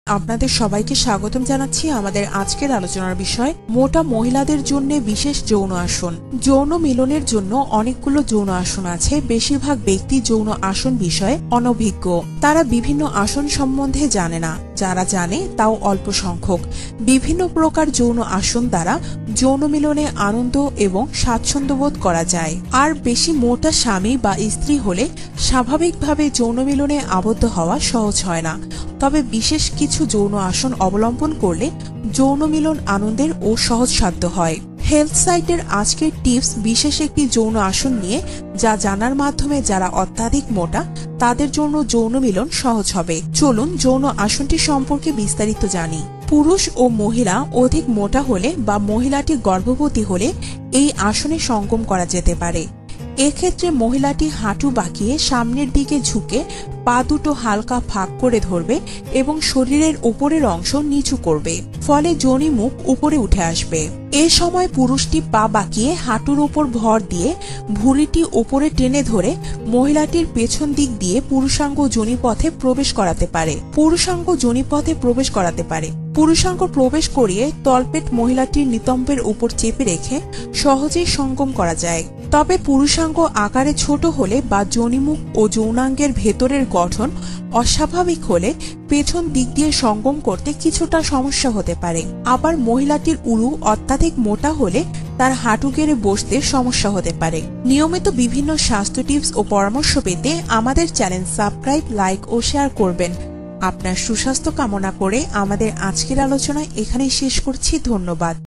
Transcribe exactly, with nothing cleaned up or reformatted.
আপনাদের সবাইকে স্বাগতম জানাচ্ছি আমাদের আজকের আলোচনার বিষয় মোটা মহিলাদের জন্য বিশেষ যৌন আসন। যৌন মিলনের জন্য অনেকগুলো যৌন আসন আছে। বেশিরভাগ ব্যক্তি যৌন আসন বিষয়ে অনভিজ্ঞ, তারা বিভিন্ন আসন সম্বন্ধে জানে না, যারা জানে তাও অল্প সংখ্যক। বিভিন্ন প্রকার যৌন আসন দ্বারা যৌন মিলনে আনন্দ এবং স্বাচ্ছন্দ্যবোধ করা যায়। আর বেশি মোটা স্বামী বা স্ত্রী হলে স্বাভাবিকভাবে যৌন মিলনে আবদ্ধ হওয়া সহজ হয় না। তবে বিশেষ কিছু যৌন আসন অবলম্বন করলে যৌন মিলন আনন্দের ও সহজসাধ্য হয়। হেলথ সাইটের আজকের টিপস বিশেষ একটি যৌন আসন নিয়ে, যা জানার মাধ্যমে যারা অত্যাধিক মোটা তাদের জন্য যৌন মিলন সহজ হবে। চলুন যৌন আসনটি সম্পর্কে বিস্তারিত জানি। পুরুষ ও মহিলা অধিক মোটা হলে বা মহিলাটি গর্ভবতী হলে এই আসনে সঙ্গম করা যেতে পারে। এক্ষেত্রে মহিলাটি হাঁটু বাঁকিয়ে সামনের দিকে ঝুঁকে পা দুটো হালকা ফাঁক করে ধরবে এবং শরীরের উপরের অংশ নিচু করবে, ফলে যোনি মুখ উপরে উঠে আসবে। এ সময় পুরুষটি পা বাঁকিয়ে হাঁটুর উপর ভর দিয়ে ভুঁড়িটি উপরে টেনে ধরে মহিলাটির পেছন দিক দিয়ে পুরুষাঙ্গ যোনিপথে প্রবেশ করাতে পারে পুরুষাঙ্গ যোনিপথে প্রবেশ করাতে পারে পুরুষাঙ্গ প্রবেশ করিয়ে তলপেট মহিলাটির নিতম্বের উপর চেপে রেখে সহজেই সঙ্গম করা যায়। তবে পুরুষাঙ্গ আকারে ছোট হলে বা যোনিমুখ ও যৌনাঙ্গের ভেতরের গঠন অস্বাভাবিক হলে পেছন দিক দিয়ে সঙ্গম করতে কিছুটা সমস্যা হতে পারে। আবার মহিলাটির উরু অত্যাধিক মোটা হলে তার হাঁটু গেড়ে বসতে সমস্যা হতে পারে। নিয়মিত বিভিন্ন স্বাস্থ্য টিপস ও পরামর্শ পেতে আমাদের চ্যানেল সাবস্ক্রাইব, লাইক ও শেয়ার করবেন। আপনার সুস্বাস্থ্য কামনা করে আমাদের আজকের আলোচনা এখানেই শেষ করছি। ধন্যবাদ।